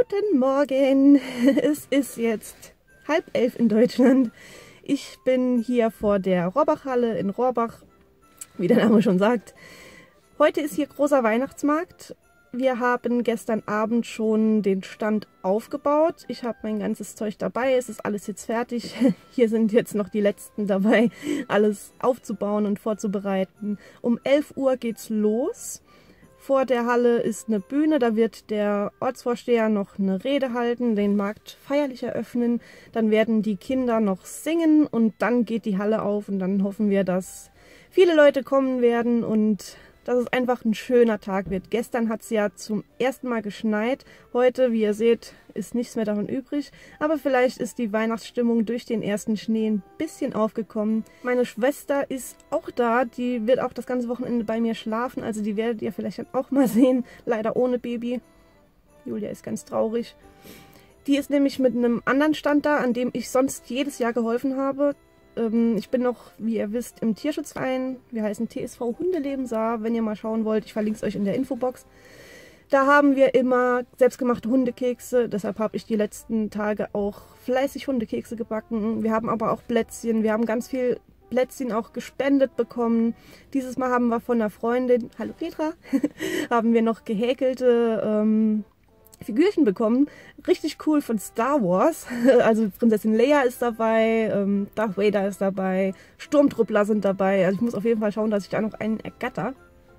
Guten Morgen! Es ist jetzt 10:30 in Deutschland. Ich bin hier vor der Rohrbachhalle in Rohrbach, wie der Name schon sagt. Heute ist hier großer Weihnachtsmarkt. Wir haben gestern Abend schon den Stand aufgebaut. Ich habe mein ganzes Zeug dabei. Es ist alles jetzt fertig. Hier sind jetzt noch die letzten dabei, alles aufzubauen und vorzubereiten. Um 11 Uhr geht's los. Vor der Halle ist eine Bühne, da wird der Ortsvorsteher noch eine Rede halten, den Markt feierlich eröffnen. Dann werden die Kinder noch singen und dann geht die Halle auf und dann hoffen wir, dass viele Leute kommen werden und dass es einfach ein schöner Tag wird. Gestern hat es ja zum ersten Mal geschneit. Heute, wie ihr seht, ist nichts mehr davon übrig. Aber vielleicht ist die Weihnachtsstimmung durch den ersten Schnee ein bisschen aufgekommen. Meine Schwester ist auch da. Die wird auch das ganze Wochenende bei mir schlafen. Also die werdet ihr vielleicht dann auch mal sehen. Leider ohne Baby. Julia ist ganz traurig. Die ist nämlich mit einem anderen Stand da, an dem ich sonst jedes Jahr geholfen habe. Ich bin noch, wie ihr wisst, im Tierschutzverein. Wir heißen TSV Hundeleben Saar, wenn ihr mal schauen wollt. Ich verlinke es euch in der Infobox. Da haben wir immer selbstgemachte Hundekekse. Deshalb habe ich die letzten Tage auch fleißig Hundekekse gebacken. Wir haben aber auch Plätzchen. Wir haben ganz viel Plätzchen auch gespendet bekommen. Dieses Mal haben wir von einer Freundin, hallo Petra, haben wir noch gehäkelte Figürchen bekommen. Richtig cool von Star Wars. Also Prinzessin Leia ist dabei, Darth Vader ist dabei, Sturmtruppler sind dabei. Also ich muss auf jeden Fall schauen, dass ich da noch einen ergatter.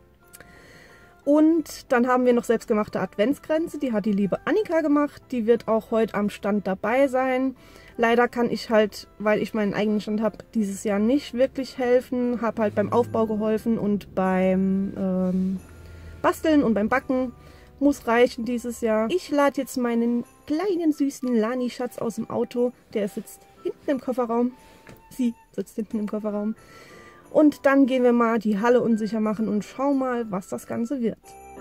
Und dann haben wir noch selbstgemachte Adventskränze. Die hat die liebe Annika gemacht. Die wird auch heute am Stand dabei sein. Leider kann ich halt, weil ich meinen eigenen Stand habe, dieses Jahr nicht wirklich helfen. Habe halt beim Aufbau geholfen und beim Basteln und beim Backen. Muss reichen dieses Jahr. Ich lade jetzt meinen kleinen süßen Lani-Schatz aus dem Auto. Der sitzt hinten im Kofferraum. Sie sitzt hinten im Kofferraum. Und dann gehen wir mal die Halle unsicher machen und schauen mal, was das Ganze wird.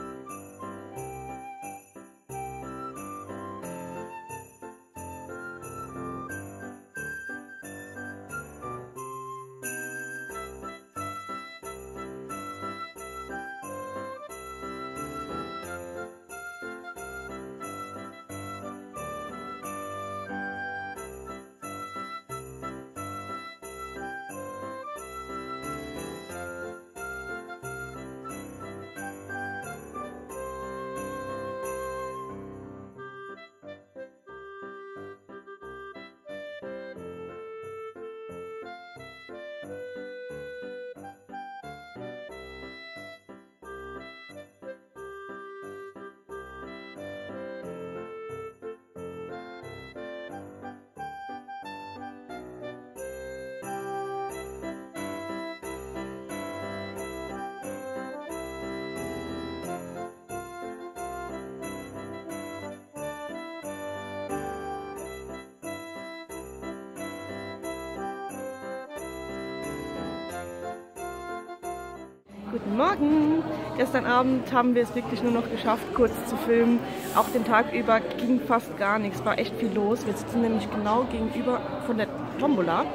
Guten Morgen! Gestern Abend haben wir es wirklich nur noch geschafft, kurz zu filmen. Auch den Tag über ging fast gar nichts, war echt viel los. Wir sitzen nämlich genau gegenüber von der Tombola.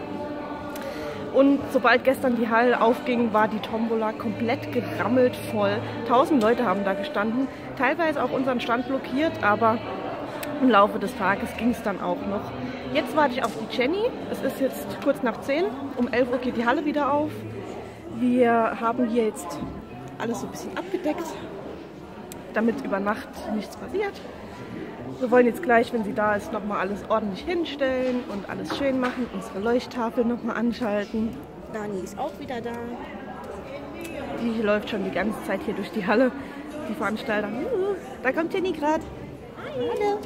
Und sobald gestern die Halle aufging, war die Tombola komplett gerammelt voll. 1000 Leute haben da gestanden, teilweise auch unseren Stand blockiert, aber im Laufe des Tages ging es dann auch noch. Jetzt warte ich auf die Jenny. Es ist jetzt kurz nach 10. Um 11 Uhr geht die Halle wieder auf. Wir haben hier jetzt alles so ein bisschen abgedeckt, damit über Nacht nichts passiert. Wir wollen jetzt gleich, wenn sie da ist, nochmal alles ordentlich hinstellen und alles schön machen, unsere Leuchttafel nochmal anschalten. Dani ist auch wieder da. Die läuft schon die ganze Zeit hier durch die Halle. Die Veranstalter, da kommt Jenny gerade. Hallo.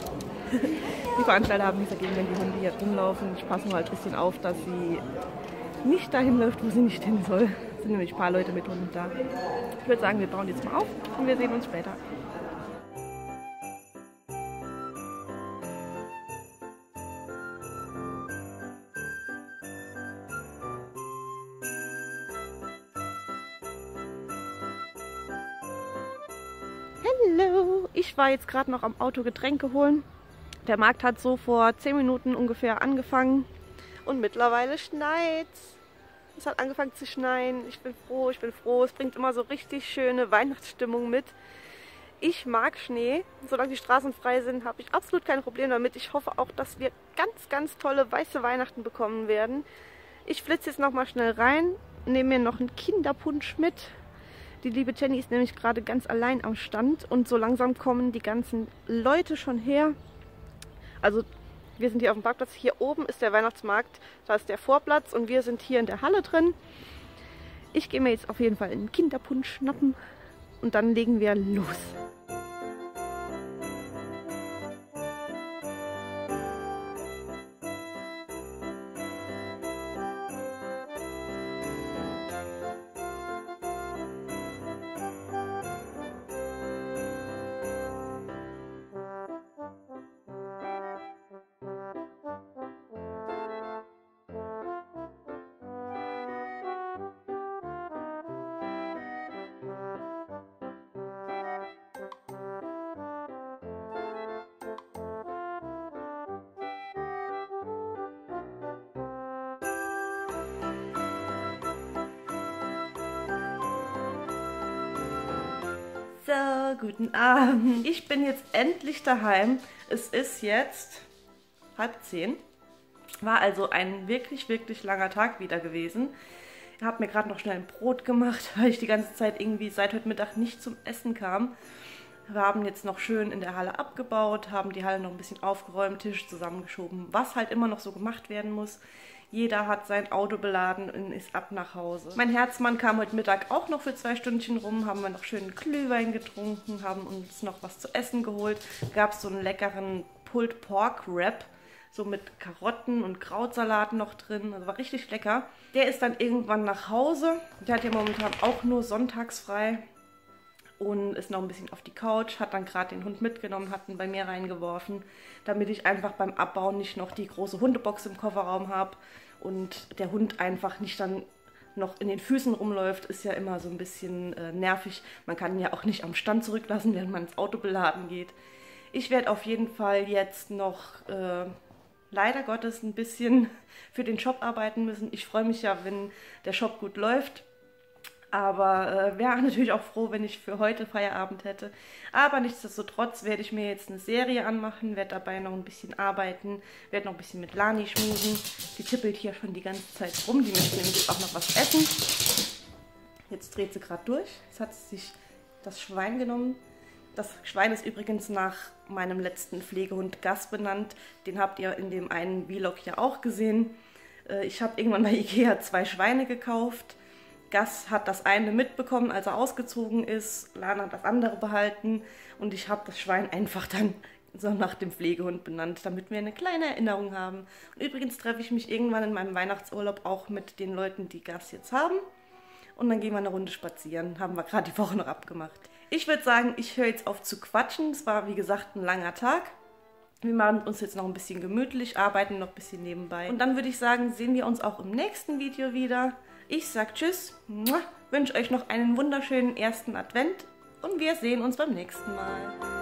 Die Veranstalter haben nichts dagegen, wenn die Hunde hier rumlaufen. Ich passe nur halt ein bisschen auf, dass sie nicht dahin läuft, wo sie nicht hin soll. Es sind nämlich ein paar Leute mit Hunden da. Ich würde sagen, wir bauen jetzt mal auf und wir sehen uns später. Hallo! Ich war jetzt gerade noch am Auto Getränke holen. Der Markt hat so vor 10 Minuten ungefähr angefangen. Und mittlerweile schneit's. Es hat angefangen zu schneien. Ich bin froh, ich bin froh. Es bringt immer so richtig schöne Weihnachtsstimmung mit. Ich mag Schnee. Solange die Straßen frei sind, habe ich absolut kein Problem damit. Ich hoffe auch, dass wir ganz, ganz tolle weiße Weihnachten bekommen werden. Ich flitze jetzt nochmal schnell rein, nehme mir noch einen Kinderpunsch mit. Die liebe Jenny ist nämlich gerade ganz allein am Stand und so langsam kommen die ganzen Leute schon her. Also wir sind hier auf dem Parkplatz. Hier oben ist der Weihnachtsmarkt, da ist der Vorplatz und wir sind hier in der Halle drin. Ich gehe mir jetzt auf jeden Fall einen Kinderpunsch schnappen und dann legen wir los. So, guten Abend. Ich bin jetzt endlich daheim. Es ist jetzt 9:30. War also ein wirklich, wirklich langer Tag wieder gewesen. Ich habe mir gerade noch schnell ein Brot gemacht, weil ich die ganze Zeit irgendwie seit heute Mittag nicht zum Essen kam. Wir haben jetzt noch schön in der Halle abgebaut, haben die Halle noch ein bisschen aufgeräumt, Tisch zusammengeschoben, was halt immer noch so gemacht werden muss. Jeder hat sein Auto beladen und ist ab nach Hause. Mein Herzmann kam heute Mittag auch noch für 2 Stündchen rum, haben wir noch schön Glühwein getrunken, haben uns noch was zu essen geholt. Gab es so einen leckeren Pulled Pork Wrap, so mit Karotten und Krautsalat noch drin, also war richtig lecker. Der ist dann irgendwann nach Hause, der hat ja momentan auch nur sonntags frei und ist noch ein bisschen auf die Couch, hat dann gerade den Hund mitgenommen, hat ihn bei mir reingeworfen, damit ich einfach beim Abbauen nicht noch die große Hundebox im Kofferraum habe und der Hund einfach nicht dann noch in den Füßen rumläuft, ist ja immer so ein bisschen nervig. Man kann ihn ja auch nicht am Stand zurücklassen, während man ins Auto beladen geht. Ich werde auf jeden Fall jetzt noch leider Gottes ein bisschen für den Shop arbeiten müssen. Ich freue mich ja, wenn der Shop gut läuft. Aber wäre natürlich auch froh, wenn ich für heute Feierabend hätte. Aber nichtsdestotrotz werde ich mir jetzt eine Serie anmachen, werde dabei noch ein bisschen arbeiten, werde noch ein bisschen mit Lani schmusen. Die tippelt hier schon die ganze Zeit rum, die möchte nämlich auch noch was essen. Jetzt dreht sie gerade durch. Jetzt hat sie sich das Schwein genommen. Das Schwein ist übrigens nach meinem letzten Pflegehund Gas benannt. Den habt ihr in dem einen Vlog ja auch gesehen. Ich habe irgendwann bei Ikea 2 Schweine gekauft. Gas hat das eine mitbekommen, als er ausgezogen ist. Lana hat das andere behalten. Und ich habe das Schwein einfach dann so nach dem Pflegehund benannt, damit wir eine kleine Erinnerung haben. Und übrigens treffe ich mich irgendwann in meinem Weihnachtsurlaub auch mit den Leuten, die Gas jetzt haben. Und dann gehen wir eine Runde spazieren. Haben wir gerade die Woche noch abgemacht. Ich würde sagen, ich höre jetzt auf zu quatschen. Es war, wie gesagt, ein langer Tag. Wir machen uns jetzt noch ein bisschen gemütlich, arbeiten noch ein bisschen nebenbei. Und dann würde ich sagen, sehen wir uns auch im nächsten Video wieder. Ich sage Tschüss, wünsche euch noch einen wunderschönen ersten Advent und wir sehen uns beim nächsten Mal.